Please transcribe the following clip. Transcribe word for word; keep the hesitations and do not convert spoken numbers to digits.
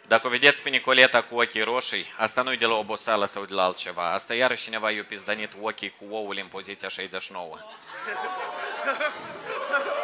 Dacă o vedeți pe Nicoleta cu ochii roșii, asta nu-i de la oboseală sau de la altceva. Asta iarăși cineva i-a pizdănit ochii cu oul în poziția șaizeci și nouă.